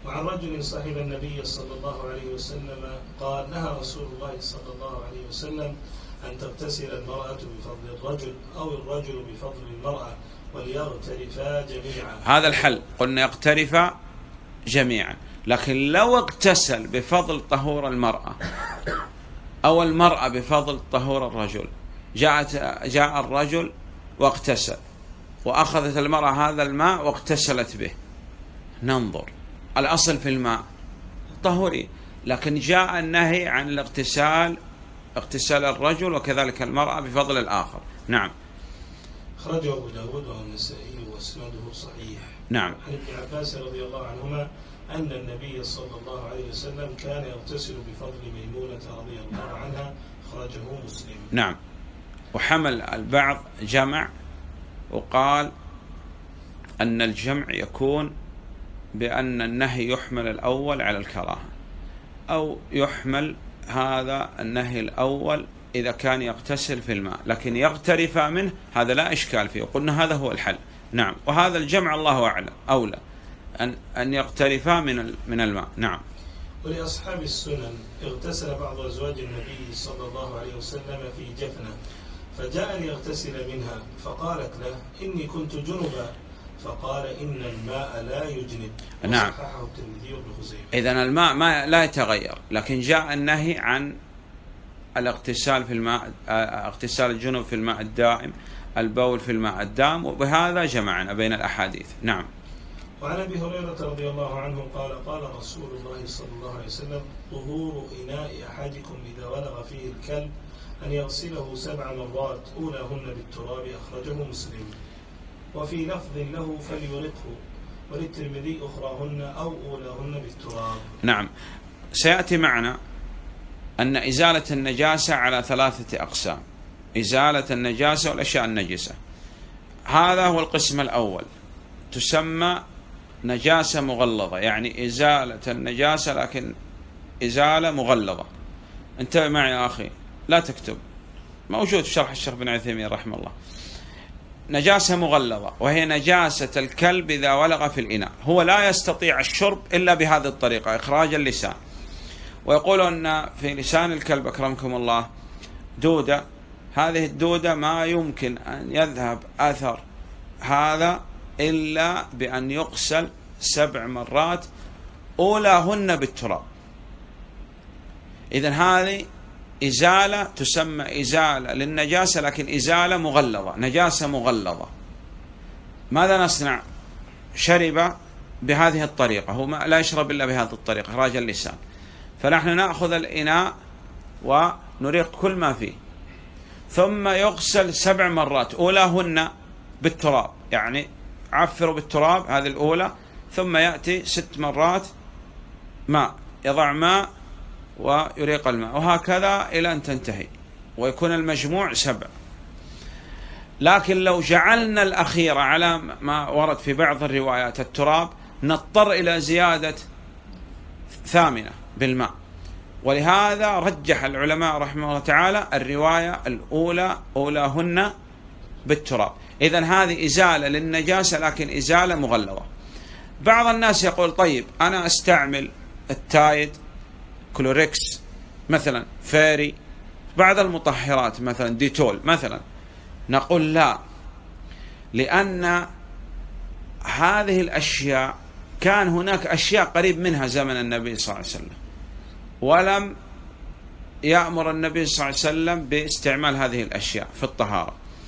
وعن رجل صاحب النبي صلى الله عليه وسلم قال: نهى رسول الله صلى الله عليه وسلم أن تغتسل المرأة بفضل الرجل أو الرجل بفضل المرأة وليغترفا جميعا. هذا الحل، قلنا يغترفا جميعا. لكن لو اغتسل بفضل طهور المرأة أو المرأة بفضل طهور الرجل، جاء الرجل واغتسل وأخذت المرأة هذا الماء واغتسلت به، ننظر الأصل في الماء طهوري، لكن جاء النهي عن اغتسال الرجل وكذلك المرأة بفضل الآخر. نعم. أخرجه أبو داود والنسائي واسناده صحيح. نعم. عن ابن عباس رضي الله عنهما أن النبي صلى الله عليه وسلم كان يغتسل بفضل ميمونة رضي الله عنها. أخرجه مسلم. نعم. وحمل البعض جمع وقال أن الجمع يكون بأن النهي يحمل الأول على الكراهة، أو يحمل هذا النهي الأول إذا كان يغتسل في الماء، لكن يغترف منه هذا لا إشكال فيه، وقلنا هذا هو الحل. نعم. وهذا الجمع الله أعلم أولى أن يغترفا من الماء. نعم. ولأصحاب السنن اغتسل بعض أزواج النبي صلى الله عليه وسلم في جفنة، فجاء ليغتسل منها فقالت له: إني كنت جنبا، فقال: إن الماء لا يجنب. نعم. وصححه الترمذي وابن خزيمة. إذن الماء ما لا يتغير، لكن جاء النهي عن الاغتسال في الماء، اغتسال الجنب في الماء الدائم، البول في الماء الدائم، وبهذا جمعنا بين الأحاديث. نعم. وعن أبي هريرة رضي الله عنه قال: قال رسول الله صلى الله عليه وسلم: طهور إناء أحدكم إذا ولغ فيه الكلب أن يغسله 7 مرات أولاهن بالتراب. أخرجه مسلم. وفي لفظ له: فليرقه، وللترمذي: أخراهن أو أولاهن بالتراب. نعم. سيأتي معنا أن إزالة النجاسة على 3 أقسام: إزالة النجاسة والأشياء النجسة. هذا هو القسم الأول، تسمى نجاسة مغلظة، يعني إزالة النجاسة لكن إزالة مغلظة. انتبه معي يا أخي، لا تكتب، موجود في شرح الشيخ بن عثيمين رحمه الله. نجاسة مغلظة وهي نجاسة الكلب إذا ولغ في الإناء، هو لا يستطيع الشرب إلا بهذه الطريقة، إخراج اللسان. ويقول أن في لسان الكلب أكرمكم الله دودة، هذه الدودة ما يمكن أن يذهب أثر هذا إلا بأن يغسل 7 مرات أولاهن بالتراب. إذن هذه إزالة تسمى إزالة للنجاسة، لكن إزالة مغلظة، نجاسة مغلظة. ماذا نصنع؟ شرب بهذه الطريقة، هو لا يشرب إلا بهذه الطريقة، إخراج اللسان. فنحن نأخذ الإناء ونريق كل ما فيه، ثم يغسل 7 مرات أولاهن بالتراب، يعني عفروا بالتراب هذه الأولى، ثم يأتي 6 مرات ماء، يضع ماء ويريق الماء، وهكذا إلى أن تنتهي، ويكون المجموع 7. لكن لو جعلنا الأخيرة على ما ورد في بعض الروايات التراب، نضطر إلى زيادة 8 بالماء. ولهذا رجح العلماء رحمه الله تعالى الرواية الأولى أولاهن بالتراب. إذن هذه إزالة للنجاسة لكن إزالة مغلظة. بعض الناس يقول: طيب أنا أستعمل التايد، كلوريكس مثلا، فيري، بعض المطهرات مثلا ديتول مثلا. نقول لا، لأن هذه الأشياء كان هناك أشياء قريب منها زمن النبي صلى الله عليه وسلم، ولم يأمر النبي صلى الله عليه وسلم باستعمال هذه الأشياء في الطهارة.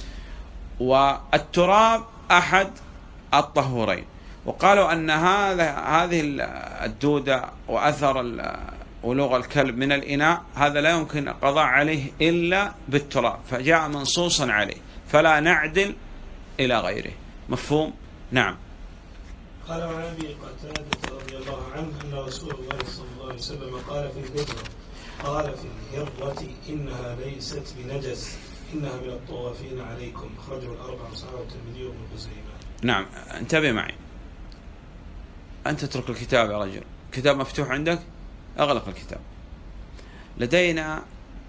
والتراب أحد الطهورين، وقالوا أن هذه الدودة وأثر ولوغ الكلب من الإناء هذا لا يمكن القضاء عليه إلا بالتراب، فجاء منصوصا عليه، فلا نعدل إلى غيره. مفهوم؟ نعم. قال عن أبي قتادة رضي الله عنه أن رسول الله صلى الله عليه وسلم قال في الهرة إنها ليست بنجس، إنها من الطوافين عليكم. أخرجه الأربعة وصححه الترمذي وابن خزيمة. نعم. انتبه معي، أنت اترك الكتاب يا رجل، كتاب مفتوح عندك، أغلق الكتاب. لدينا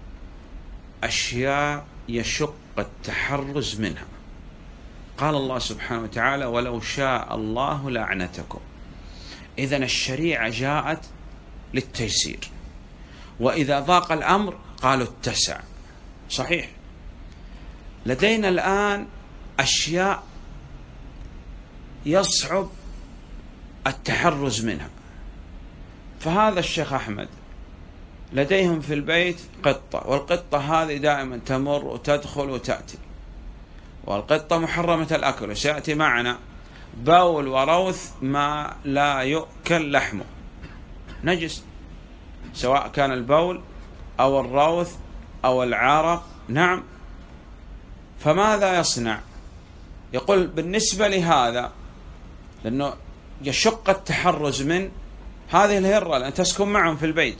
أشياء يشق التحرز منها. قال الله سبحانه وتعالى: ولو شاء الله لأعنتكم. إذن الشريعة جاءت للتيسير، وإذا ضاق الأمر قالوا اتسع. صحيح. لدينا الآن أشياء يصعب التحرز منها، فهذا الشيخ أحمد لديهم في البيت قطة، والقطة هذه دائما تمر وتدخل وتأتي، والقطة محرمة الأكل، وسيأتي معنا بول وروث ما لا يؤكل لحمه نجس، سواء كان البول أو الروث أو العرق. نعم. فماذا يصنع؟ يقول بالنسبة لهذا، لأنه يشق التحرز من هذه الهرة لأن تسكن معهم في البيت،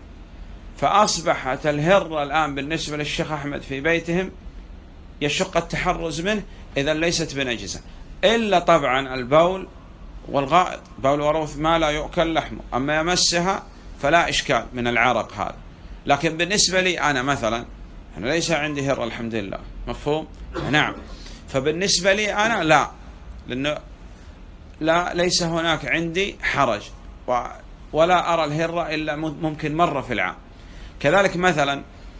فأصبحت الهرة الآن بالنسبة للشيخ أحمد في بيتهم يشق التحرز منه، إذا ليست بنجسة، إلا طبعا البول والغائط، بول وروث ما لا يؤكل لحمه، أما يمسها فلا إشكال من العرق هذا. لكن بالنسبة لي أنا مثلا، أنا ليس عندي هرة الحمد لله، مفهوم؟ نعم. فبالنسبة لي أنا لا، لأنه ليس هناك عندي حرج، ولا أرى الهرة إلا ممكن مرة في العام. كذلك مثلا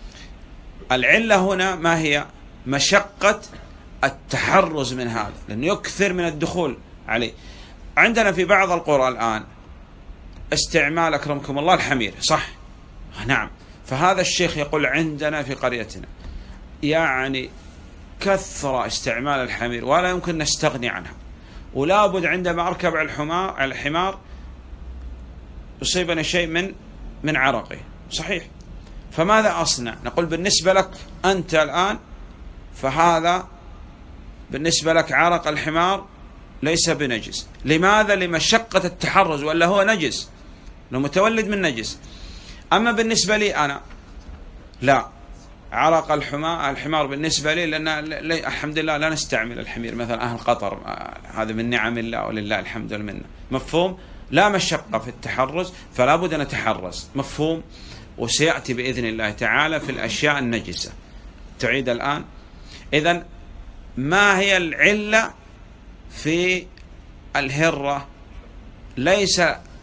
العلة هنا ما هي؟ مشقة التحرز من هذا، لأنه يكثر من الدخول عليه. عندنا في بعض القرى الآن استعمال أكرمكم الله الحمير، صح؟ نعم. فهذا الشيخ يقول عندنا في قريتنا يعني كثر استعمال الحمير ولا يمكن نستغني عنها، ولا بد عندما أركب على الحمار يصيبني شيء من عرقه. صحيح. فماذا أصنع؟ نقول بالنسبة لك أنت الآن، فهذا بالنسبة لك عرق الحمار ليس بنجس. لماذا؟ لمشقة التحرز، ولا هو نجس، لو متولد من نجس. أما بالنسبة لي أنا لا، عرق الحمار بالنسبة لي، لأن الحمد لله لا نستعمل الحمير مثلا أهل قطر، هذا من نعم الله ولله الحمد والمنة، مفهوم؟ لا مشقة في التحرز، فلا بد أن نتحرز، مفهوم؟ وسيأتي بإذن الله تعالى في الأشياء النجسة. تعيد الآن. إذن ما هي العلة في الهرة؟ ليس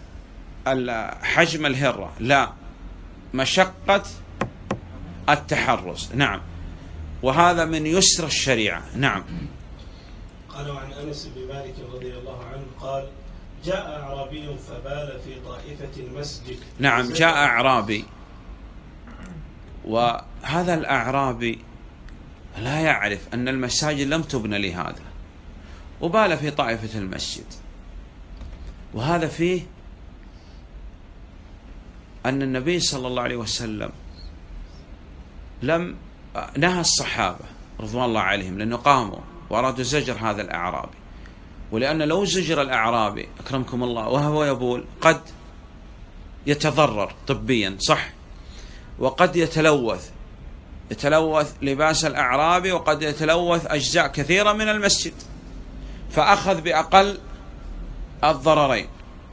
حجم الهرة، لا، مشقة التحرز. نعم. وهذا من يسر الشريعة. نعم. قال عن أنس بن مالك رضي الله عنه قال: جاء أعرابي فبال في طائفة المسجد. نعم، جاء أعرابي، وهذا الأعرابي لا يعرف أن المساجد لم تبنى لهذا، وبال في طائفة المسجد. وهذا فيه أن النبي صلى الله عليه وسلم لم نهى الصحابة رضوان الله عليهم، لأنه قاموا وأرادوا زجر هذا الأعرابي، ولأن لو زجر الأعرابي أكرمكم الله وهو يبول قد يتضرر طبيا، صح، وقد يتلوث لباس الأعرابي، وقد يتلوث أجزاء كثيرة من المسجد، فأخذ بأقل الضررين،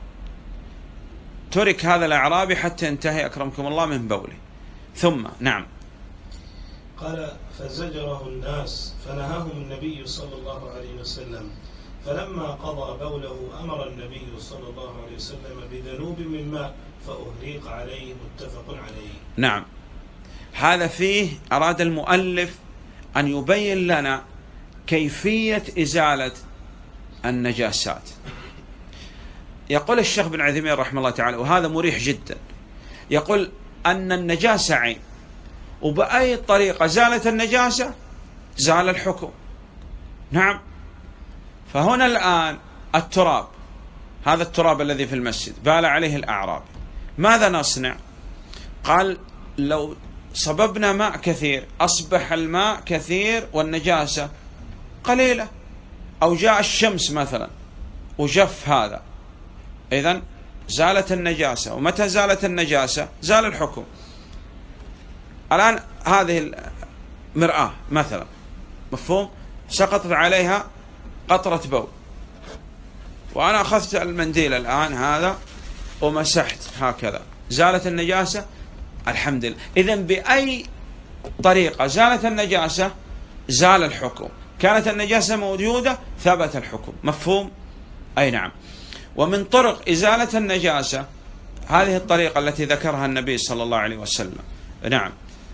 ترك هذا الأعرابي حتى انتهي أكرمكم الله من بوله. ثم نعم. قال: فزجره الناس فنهاهم النبي صلى الله عليه وسلم، فلما قضى بوله أمر النبي صلى الله عليه وسلم بذنوب من ماء فأهريق عليه، متفق عليه. نعم. هذا فيه أراد المؤلف أن يبين لنا كيفية إزالة النجاسات. يقول الشيخ بن عثيمين رحمه الله تعالى، وهذا مريح جدا، يقول أن النجاسة عين، وبأي طريقة زالت النجاسة زال الحكم. نعم. فهنا الآن التراب، هذا التراب الذي في المسجد بال عليه الأعراب، ماذا نصنع؟ قال: لو صببنا ماء كثير أصبح الماء كثير والنجاسة قليلة، أو جاء الشمس مثلا وجف هذا، إذن زالت النجاسة. ومتى زالت النجاسة زال الحكم. الآن هذه المرآة مثلا، مفهوم، سقطت عليها قطرة بول، وأنا أخذت المنديل الآن هذا ومسحت هكذا، زالت النجاسة، الحمد لله. إذن بأي طريقة زالت النجاسة زال الحكم، كانت النجاسة موجودة ثبت الحكم، مفهوم؟ أي نعم. ومن طرق إزالة النجاسة هذه الطريقة التي ذكرها النبي صلى الله عليه وسلم، نعم،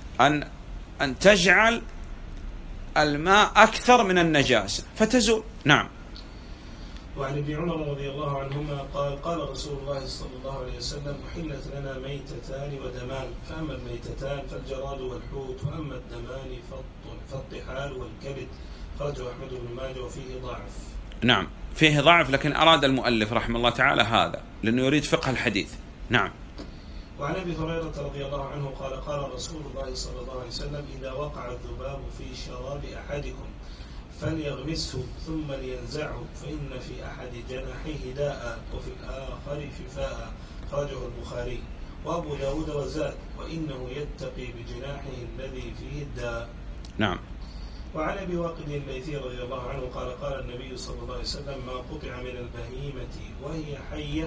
أن تجعل الماء أكثر من النجاسة فتزول. نعم. وعن ابن عمر رضي الله عنهما قال قال رسول الله صلى الله عليه وسلم أحلت لنا ميتتان ودمان، فأما الميتتان فالجراد والحوت، وأما الدمان فالطحال والكبد. خرجه أحمد بن ماجه وفيه ضعف. نعم فيه ضعف، لكن أراد المؤلف رحمه الله تعالى هذا لأنه يريد فقه الحديث. نعم. وعن ابي هريره رضي الله عنه قال قال رسول الله صلى الله عليه وسلم إذا وقع الذباب في شراب أحدكم فليغمسه ثم لينزعه، فإن في أحد جناحيه داء وفي الآخر شفاء. خرجه البخاري. وأبو داود وزاد وإنه يتقي بجناحه الذي فيه الداء. نعم. وعن ابي واقد الليثي رضي الله عنه قال قال النبي صلى الله عليه وسلم ما قطع من البهيمة وهي حية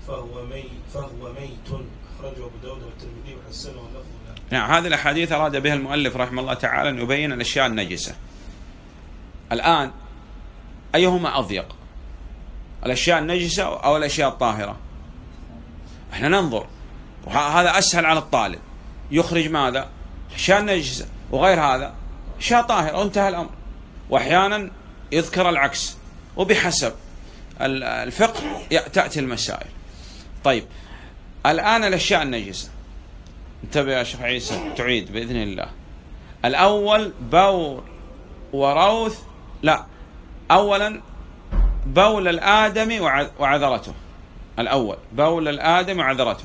فهو ميت. أخرجه أبو داود والترمذي وحسنه اللفظ له. نعم هذه الأحاديث أراد بها المؤلف رحمه الله تعالى أن يبين الأشياء النجسة. الآن أيهما أضيق، الأشياء النجسة أو الأشياء الطاهرة؟ احنا ننظر، وهذا أسهل على الطالب، يخرج ماذا؟ أشياء نجسة، وغير هذا أشياء طاهرة وانتهى الأمر. وأحيانا يذكر العكس، وبحسب الفقه تأتي المسائل. طيب الآن الأشياء النجسة، انتبه يا شيخ عيسى تعيد بإذن الله. الأول بول وروث، لا، أولا بول الآدمي وعذرته، الأول بول الآدمي وعذرته.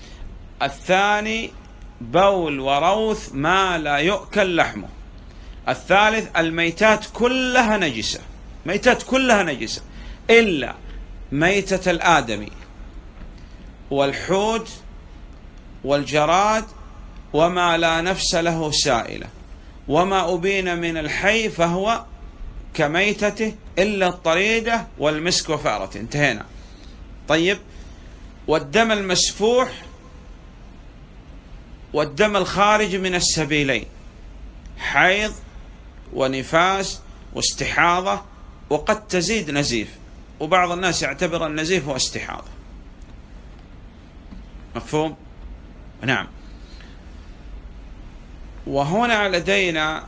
الثاني بول وروث ما لا يؤكل لحمه. الثالث الميتات كلها نجسة، ميتات كلها نجسة إلا ميتة الآدمي والحوت والجراد وما لا نفس له سائلة، وما أبين من الحي فهو كميتته إلا الطريدة والمسك وفأرة. انتهينا. طيب والدم المسفوح والدم الخارج من السبيلين، حيض ونفاس واستحاضة، وقد تزيد نزيف، وبعض الناس يعتبر النزيف هو استحاضة. مفهوم؟ نعم. وهنا لدينا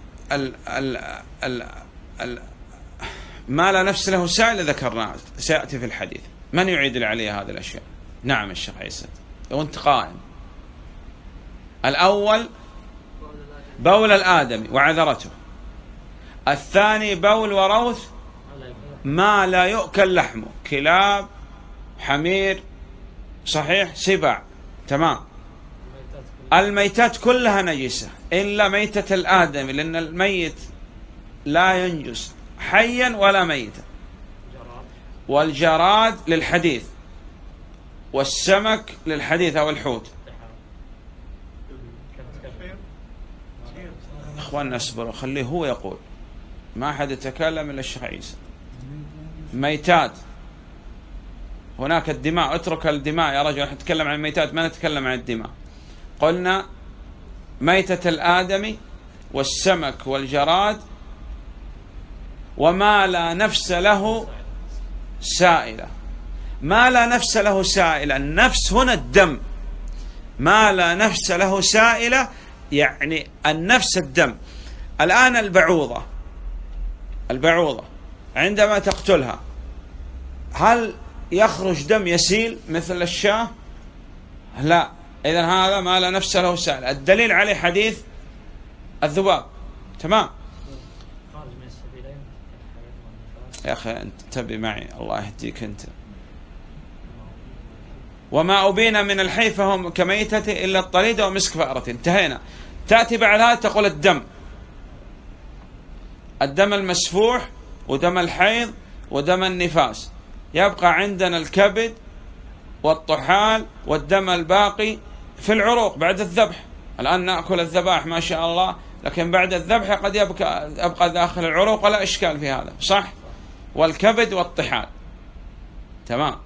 ما لا نفس له سائل ذكرناه سيأتي في الحديث. من يعيد لي عليه هذه الأشياء؟ نعم الشيخ عيسى لو أنت قائم. الأول بول الآدمي وعذرته. الثاني بول وروث ما لا يؤكل لحمه، كلاب، حمير، صحيح، سباع، تمام. الميتات كلها نجسة إلا ميتة الآدمي، لأن الميت لا ينجس حيا ولا ميتا. والجراد للحديث، والسمك للحديث أو الحوت. أخواننا اصبروا، خليه هو يقول، ما أحد يتكلم إلا الشيخ عيسى. ميتات، هناك الدماء، اترك الدماء يا رجل، نتكلم عن الميتات ما نتكلم عن الدماء. قلنا ميتة الآدمي والسمك والجراد وما لا نفس له سائلة. ما لا نفس له سائلة، النفس هنا الدم، ما لا نفس له سائلة يعني النفس الدم. الآن البعوضة عندما تقتلها هل يخرج دم يسيل مثل الشاة؟ لا. إذن هذا ما لا نفس له سائلة. الدليل عليه حديث الذباب، تمام. يا أخي أنت انتبه معي، الله يهديك أنت. وما أبين من الحي فهم كميتة إلا الطريدة ومسك فأرة. انتهينا. تأتي بعد هذا تقول الدم المسفوح ودم الحيض ودم النفاس. يبقى عندنا الكبد والطحال والدم الباقي في العروق بعد الذبح. الآن نأكل الذبائح ما شاء الله، لكن بعد الذبح قد يبقى داخل العروق، ولا إشكال في هذا، صح؟ والكبد والطحال، تمام.